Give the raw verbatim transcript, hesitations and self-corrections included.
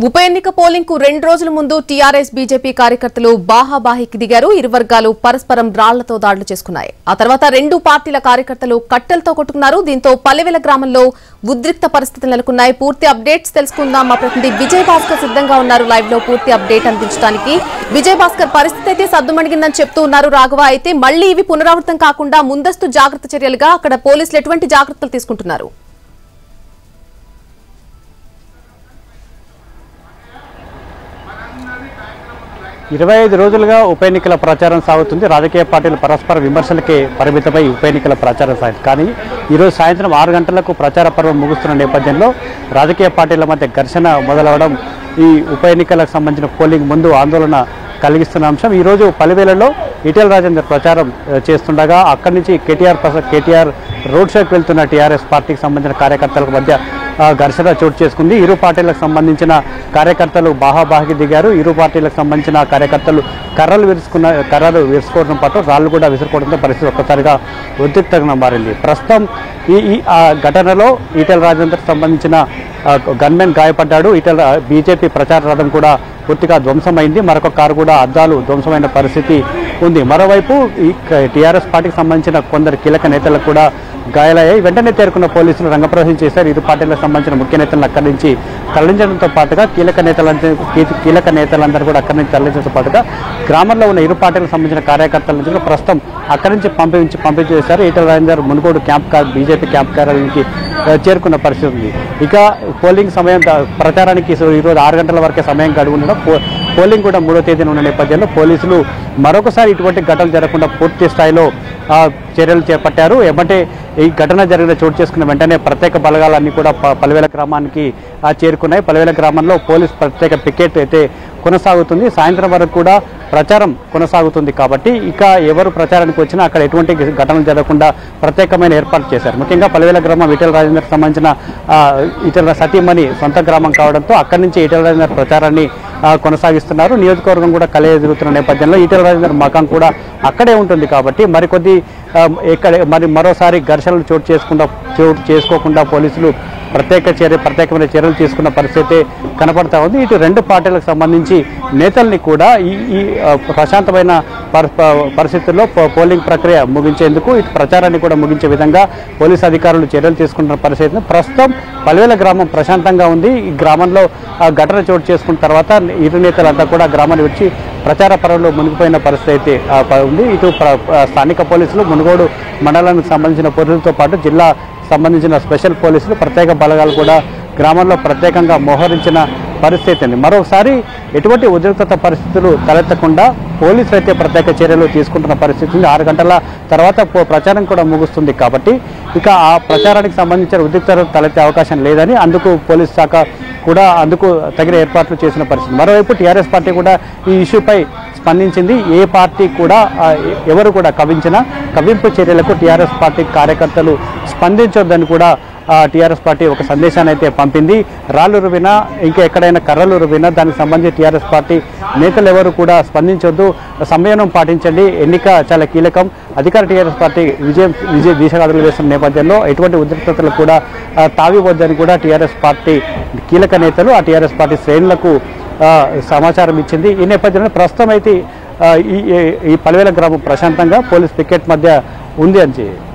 ఉప ఎన్నిక పోలింగ్ కు రెండు రోజుల ముందు టీఆర్ఎస్ బీజేపీ కార్యకర్తలు బాహాబాహికి దిగారు. ఇరు వర్గాలు పరస్పరం రాళ్లతో దాడులు చేసుకున్నాయి. ఆ తర్వాత రెండు పార్టీల కార్యకర్తలు కట్టెలతో కొట్టుకున్నారు. దీంతో పల్లెవెల గ్రామంలో ఉద్రిక్త పరిస్థితులు నెలకొన్నాయి. పూర్తి అప్డేట్స్ తెలుసుకుందాం. మా ప్రతినిధి విజయ్ భాస్కర్ సిద్ధంగా ఉన్నారు లైవ్ లో పూర్తి అప్డేట్ అందించడానికి. విజయ్ భాస్కర్, పరిస్థితి అయితే సద్దుమణిగిందని చెప్తూ ఉన్నారు రాఘవ. అయితే మళ్లీ ఇవి పునరావృతం కాకుండా ముందస్తు జాగ్రత్త చర్యలుగా అక్కడ పోలీసులు ఎటువంటి జాగ్రత్తలు తీసుకుంటున్నారు? ఇరవై ఐదు రోజులుగా ఉప ఎన్నికల ప్రచారం సాగుతుంది. రాజకీయ పార్టీలు పరస్పర విమర్శలకే పరిమితమై ఉప ఎన్నికల ప్రచారం సాగుతుంది. కానీ ఈరోజు సాయంత్రం ఆరు గంటలకు ప్రచార పర్వం ముగుస్తున్న నేపథ్యంలో రాజకీయ పార్టీల మధ్య ఘర్షణ మొదలవడం ఈ ఉప ఎన్నికలకు సంబంధించిన పోలింగ్ ముందు ఆందోళన కలిగిస్తున్న అంశం. ఈరోజు పల్లెవేలలో ఈటెల రాజేందర్ ప్రచారం చేస్తుండగా అక్కడి నుంచి కేటీఆర్ కేటీఆర్ రోడ్ షోకి వెళ్తున్న టీఆర్ఎస్ పార్టీకి సంబంధించిన కార్యకర్తలకు మధ్య ఘర్షణ చోటు చేసుకుంది. ఇరు పార్టీలకు సంబంధించిన కార్యకర్తలు బాహాబాహికి దిగారు. ఇరు పార్టీలకు సంబంధించిన కార్యకర్తలు కర్రలు విరుచుకున్న కర్రలు విరుచుకోవడం పాటు రాళ్లు కూడా విసురుకోవడంతో పరిస్థితి ఒక్కసారిగా ఉద్రిక్తంగా మారింది. ప్రస్తుతం ఈ ఈ ఘటనలో ఈటెల రాజేందర్కి సంబంధించిన గన్మెన్ గాయపడ్డాడు. ఈటెల బీజేపీ ప్రచార రథం కూడా పూర్తిగా ధ్వంసమైంది. మరొక కారు కూడా అద్దాలు ధ్వంసమైన పరిస్థితి ఉంది. మరోవైపు ఈ టీఆర్ఎస్ పార్టీకి సంబంధించిన కొందరు కీలక నేతలకు కూడా గాయాలయ్యాయి. వెంటనే తేరుకున్న పోలీసులు రంగప్రవేశం చేశారు. ఇరు పార్టీలకు సంబంధించిన ముఖ్య నేతలను అక్కడి నుంచి తరలించడంతో పాటుగా కీలక నేతలంతా కీలక నేతలందరూ కూడా అక్కడి నుంచి తరలించడంతో పాటుగా గ్రామంలో ఉన్న ఇరు పార్టీలకు సంబంధించిన కార్యకర్తల నుంచి కూడా ప్రస్తుతం అక్కడి నుంచి పంపించి పంపించేశారు. Etela Rajender Munugode camp BJP camp కార్యాలయానికి చేరుకున్న పరిస్థితి ఉంది. ఇక పోలింగ్ సమయం ప్రచారానికి ఈరోజు ఆరు గంటల వరకే సమయం గడువు ఉండడం, పోలింగ్ కూడా మూడో తేదీన ఉన్న నేపథ్యంలో పోలీసులు మరొకసారి ఇటువంటి ఘటనలు జరగకుండా పూర్తి స్థాయిలో చర్యలు చేపట్టారు. ఏమంటే ఈ ఘటన జరిగిన చోటు చేసుకున్న వెంటనే ప్రత్యేక బలగాలన్నీ కూడా పల్లెవేల గ్రామానికి చేరుకున్నాయి. పల్లెవేల గ్రామంలో పోలీస్ ప్రత్యేక పికెట్ అయితే కొనసాగుతుంది. సాయంత్రం వరకు కూడా ప్రచారం కొనసాగుతుంది. కాబట్టి ఇక ఎవరు ప్రచారానికి వచ్చినా అక్కడ ఎటువంటి ఘటనలు జరగకుండా ప్రత్యేకమైన ఏర్పాటు చేశారు. ముఖ్యంగా పల్లెవేల గ్రామం ఈటెల రాజేందర్కి సంబంధించిన ఈటెల సతీమణి సొంత గ్రామం కావడంతో అక్కడి నుంచి ఈటెల రాజేందర్ ప్రచారాన్ని కొనసాగిస్తున్నారు. నియోజకవర్గం కూడా కలయ ఎదుగుతున్న నేపథ్యంలో ఈటెల రాజేందర్ మకాం కూడా అక్కడే ఉంటుంది. కాబట్టి మరికొద్ది ఎక్కడ మరి మరోసారి ఘర్షణలు చోటు చేసుకుండా చోటు చేసుకోకుండా పోలీసులు ప్రత్యేక చర్య ప్రత్యేకమైన చర్యలు తీసుకున్న పరిస్థితి కనపడతా ఉంది. ఇటు రెండు పార్టీలకు సంబంధించి నేతల్ని కూడా ఈ ఈ ప్రశాంతమైన పరిస్థితుల్లో పోలింగ్ ప్రక్రియ ముగించేందుకు ఇటు ప్రచారాన్ని కూడా ముగించే విధంగా పోలీసు అధికారులు చర్యలు తీసుకుంటున్న పరిస్థితి. ప్రస్తుతం పల్లెవేల గ్రామం ప్రశాంతంగా ఉంది. ఈ గ్రామంలో ఘటన చోటు చేసుకున్న తర్వాత ఇరు నేతలంతా కూడా గ్రామాన్ని వచ్చి ప్రచార పర్వంలో మునిగిపోయిన పరిస్థితి అయితే ఉంది. ఇటు స్థానిక పోలీసులు మునుగోడు మండలానికి సంబంధించిన పోలీసులతో పాటు జిల్లా సంబంధించిన స్పెషల్ పోలీసులు ప్రత్యేక బలగాలు కూడా గ్రామంలో ప్రత్యేకంగా మోహరించిన పరిస్థితి ఉంది. మరోసారి ఎటువంటి ఉద్రిక్తత పరిస్థితులు తలెత్తకుండా పోలీసులు అయితే ప్రత్యేక చర్యలు తీసుకుంటున్న పరిస్థితి ఉంది. ఆరు గంటల తర్వాత ప్రచారం కూడా ముగుస్తుంది. కాబట్టి ఇక ఆ ప్రచారానికి సంబంధించిన ఉద్రిక్తత తలెత్తే అవకాశం లేదని అందుకు పోలీస్ శాఖ కూడా అందుకు తగిన ఏర్పాట్లు చేసిన పరిస్థితి. మరోవైపు టీఆర్ఎస్ పార్టీ కూడా ఈ ఇష్యూపై స్పందించింది. ఏ పార్టీ కూడా ఎవరు కూడా కవించిన కవింపు చర్యలకు టీఆర్ఎస్ పార్టీ కార్యకర్తలు స్పందించొద్దని కూడా టీఆర్ఎస్ పార్టీ ఒక సందేశాన్ని అయితే పంపింది. రాళ్లు రువినా ఇంకా ఎక్కడైనా కర్రలు రువినా దానికి సంబంధించి టీఆర్ఎస్ పార్టీ నేతలు ఎవరు కూడా స్పందించొద్దు, సంయమనం పాటించండి, ఎన్నిక చాలా కీలకం, అధికార టీఆర్ఎస్ పార్టీ విజయం విజయ దిశగాడులు వేస్తున్న నేపథ్యంలో ఎటువంటి ఉద్రిక్తతలు కూడా తావివద్దని కూడా టీఆర్ఎస్ పార్టీ కీలక నేతలు ఆ టీఆర్ఎస్ పార్టీ శ్రేణులకు సమాచారం ఇచ్చింది. ఈ నేపథ్యంలో ప్రస్తుతం అయితే ఈ ఈ పల్లెవేల గ్రామం ప్రశాంతంగా పోలీస్ పికెట్ మధ్య ఉంది అని